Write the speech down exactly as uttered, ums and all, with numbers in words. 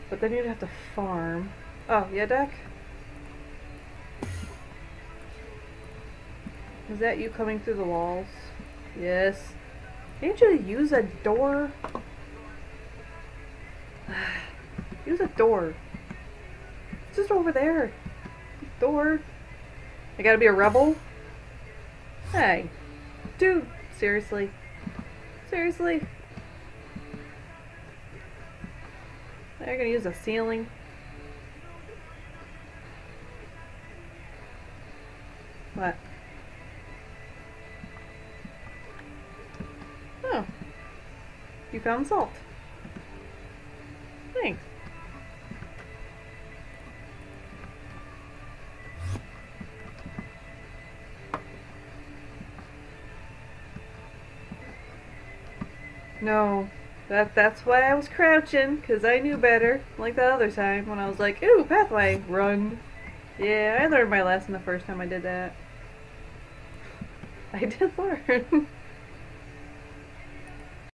But then you'd have to farm. Oh, yeah, Deck? Is that you coming through the walls? Yes. Can't you use a door? Use a door. It's just over there. Door. I gotta be a rebel? Hey. Dude, seriously? Seriously? They're gonna use a ceiling? What? Oh. You found salt. Thanks. No. That, that's why I was crouching, because I knew better. Like that other time when I was like, ooh, pathway, run. Yeah, I learned my lesson the first time I did that. I did learn.